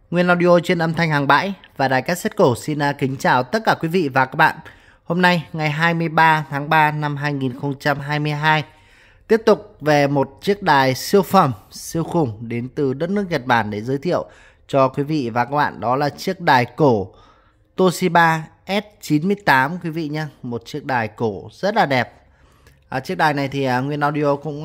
Nguyên Audio trên âm thanh hàng bãi và đài cassette cổ xin kính chào tất cả quý vị và các bạn. Hôm nay ngày 23 tháng 3 năm 2022 tiếp tục về một chiếc đài siêu phẩm, siêu khủng đến từ đất nước Nhật Bản để giới thiệu cho quý vị và các bạn. Đó là chiếc đài cổ Toshiba S98 quý vị nhé. Một chiếc đài cổ rất là đẹp. Chiếc đài này thì Nguyên Audio cũng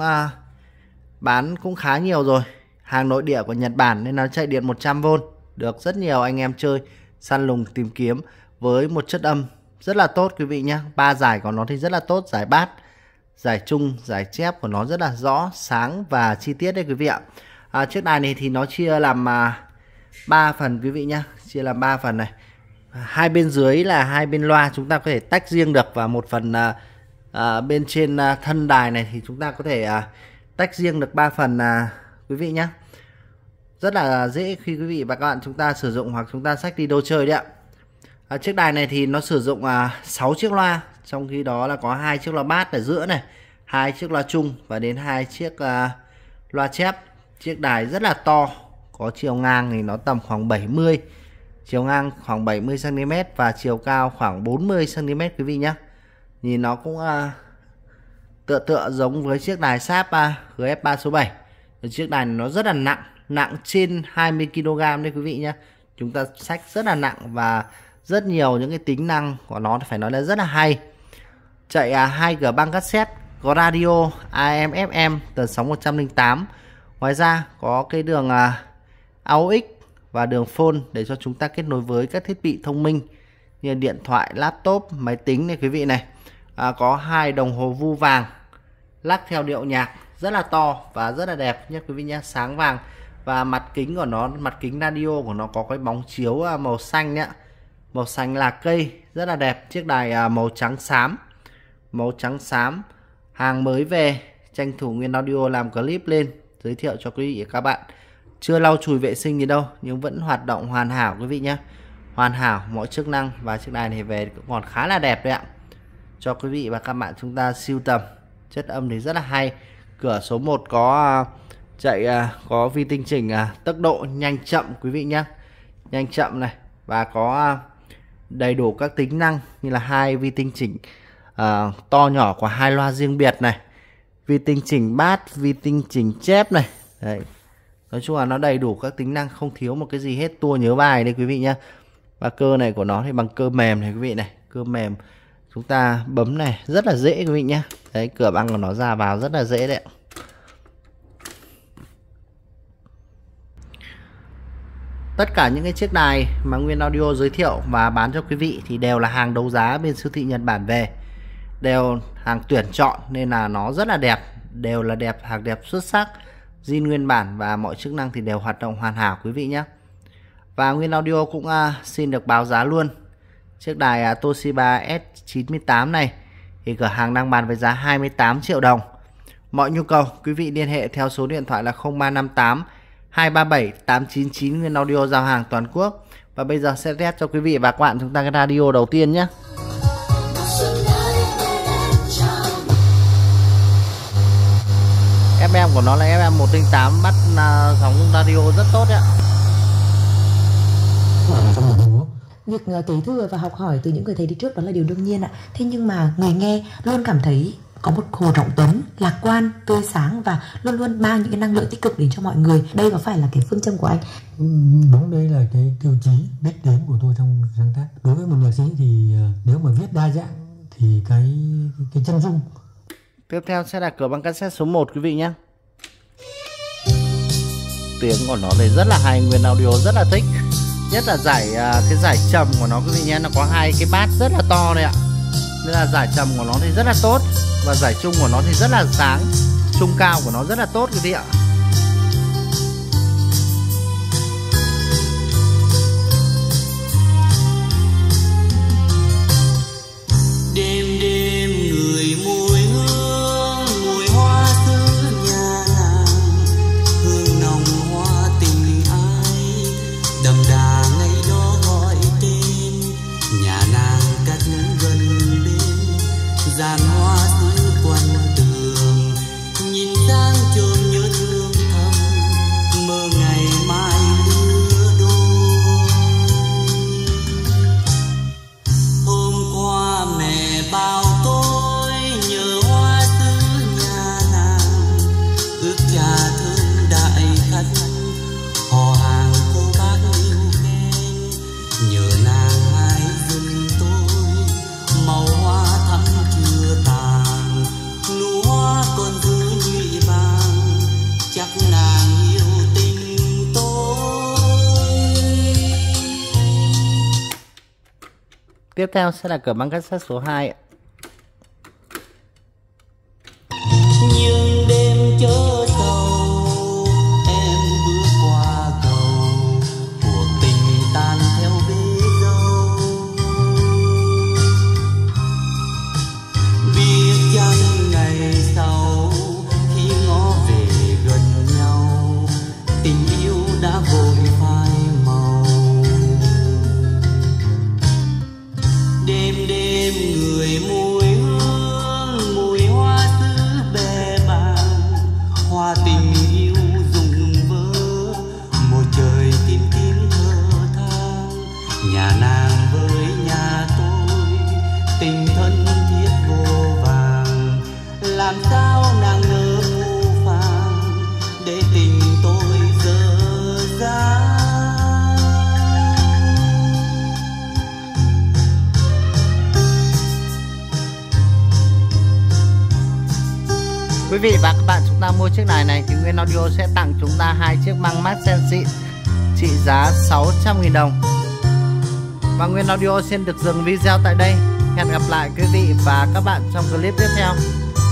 bán cũng khá nhiều rồi. Hàng nội địa của Nhật Bản nên nó chạy điện 100V. Được rất nhiều anh em chơi săn lùng tìm kiếm với một chất âm rất là tốt quý vị nhé. 3 giải của nó thì rất là tốt. Giải bát, giải trung, giải chép của nó rất là rõ, sáng và chi tiết đấy quý vị ạ. Chiếc đài này thì nó chia làm 3 phần quý vị nhé. Chia làm 3 phần này. Hai bên dưới là hai bên loa chúng ta có thể tách riêng được. Và một phần bên trên thân đài này thì chúng ta có thể tách riêng được 3 phần quý vị nhé. Rất là dễ khi quý vị và các bạn chúng ta sử dụng hoặc chúng ta xách đi đâu chơi đấy ạ. Chiếc đài này thì nó sử dụng 6 chiếc loa. Trong khi đó là có 2 chiếc loa bass ở giữa này, 2 chiếc loa trung và đến 2 chiếc loa chép. Chiếc đài rất là to. Có chiều ngang thì nó tầm khoảng 70, chiều ngang khoảng 70cm và chiều cao khoảng 40cm quý vị nhé. Nhìn nó cũng tựa giống với chiếc đài Sharp GF3 số 7. Chiếc đài này nó rất là nặng trên 20kg đấy quý vị nhé. Chúng ta xách rất là nặng và rất nhiều những cái tính năng của nó phải nói là rất là hay. Chạy 2 cửa băng cassette, có radio AM FM tần sóng 108. Ngoài ra có cái đường AUX và đường phone để cho chúng ta kết nối với các thiết bị thông minh như điện thoại, laptop, máy tính này quý vị này. Có 2 đồng hồ vu vàng lắc theo điệu nhạc rất là to và rất là đẹp nhé quý vị nhé, sáng vàng. Và mặt kính của nó, mặt kính radio của nó có cái bóng chiếu màu xanh nhé, màu xanh là cây rất là đẹp. Chiếc đài màu trắng xám, hàng mới về, tranh thủ Nguyên Audio làm clip lên giới thiệu cho quý vị và các bạn. Chưa lau chùi vệ sinh gì đâu nhưng vẫn hoạt động hoàn hảo quý vị nhé, hoàn hảo mọi chức năng. Và chiếc đài này về cũng còn khá là đẹp đấy ạ, cho quý vị và các bạn chúng ta sưu tầm. Chất âm thì rất là hay. Cửa số 1 có chạy có vi tinh chỉnh tốc độ nhanh chậm quý vị nhé, nhanh chậm này, và có đầy đủ các tính năng như là 2 vi tinh chỉnh to nhỏ của 2 loa riêng biệt này, vi tinh chỉnh bass, vi tinh chỉnh chép này. Đấy. Nói chung là nó đầy đủ các tính năng, không thiếu một cái gì hết, tua nhớ bài đây quý vị nhé. Và cơ này của nó thì bằng cơ mềm này quý vị này, cơ mềm chúng ta bấm này rất là dễ quý vị nhé. Đấy, cửa băng của nó ra vào rất là dễ đấy. Tất cả những cái chiếc đài mà Nguyên Audio giới thiệu và bán cho quý vị thì đều là hàng đấu giá bên siêu thị Nhật Bản về, đều hàng tuyển chọn nên là nó rất là đẹp, đều là đẹp, hàng đẹp xuất sắc, zin nguyên bản và mọi chức năng thì đều hoạt động hoàn hảo quý vị nhé. Và Nguyên Audio cũng xin được báo giá luôn. Chiếc đài Toshiba S98 này thì cửa hàng đang bán với giá 28 triệu đồng. Mọi nhu cầu quý vị liên hệ theo số điện thoại là 0358 237 899. Nguyên Audio giao hàng toàn quốc. Và bây giờ sẽ test cho quý vị và các bạn chúng ta cái radio đầu tiên nhé. FM của nó là FM 108, bắt sóng radio rất tốt đấy ạ. Việc kế thừa và học hỏi từ những người thầy đi trước đó là điều đương nhiên ạ. Thế nhưng mà người nghe luôn cảm thấy có một Hồ Trọng Tuấn lạc quan, tươi sáng và luôn luôn mang những cái năng lượng tích cực đến cho mọi người. Đây có phải là cái phương châm của anh? Đúng, đây là cái tiêu chí đích đến của tôi trong sáng tác. Đối với một nhạc sĩ thì nếu mà viết đa dạng thì cái chân dung. Tiếp theo sẽ là cửa băng cassette số 1 quý vị nhé. Tiếng của nó thì rất là hay, Nguyên Audio rất là thích. Nhất là cái giải trầm của nó quý vị nhé, nó có 2 cái bass rất là to đây ạ. Nên là giải trầm của nó thì rất là tốt và giải trung của nó thì rất là sáng, trung cao của nó rất là tốt quý vị ạ. Đêm đêm người mùi hương, mùi hoa xưa nhà nàng, hương nồng hoa tình ai, đậm đà ngày đó gọi tên, nhà nàng cách gần bên, giàn hoa xưa quanh tường, nhìn sang chôn nhớ thương. Tiếp theo sẽ là cửa băng cassette số 2 ạ. Nhưng đêm chớ sầu em bước qua cầu, cuộc tình tan theo bể dâu. Biết chăng ngày sau khi ngó về gần nhau, tình yêu đã vội phai màu. Đêm đêm người mùi hương, mùi hoa sứ bè bàng, hoa tình yêu rụng vỡ, một trời tím tím thơ than. Nhà nàng với nhà tôi tình thân thiết vô vàng, làm sao nàng nỡ phũ phàng để tình tôi dở dang. Quý vị và các bạn, chúng ta mua chiếc đài này thì Nguyên Audio sẽ tặng chúng ta 2 chiếc băng mát sen xịn trị giá 600.000 đồng. Và Nguyên Audio xin được dừng video tại đây. Hẹn gặp lại quý vị và các bạn trong clip tiếp theo.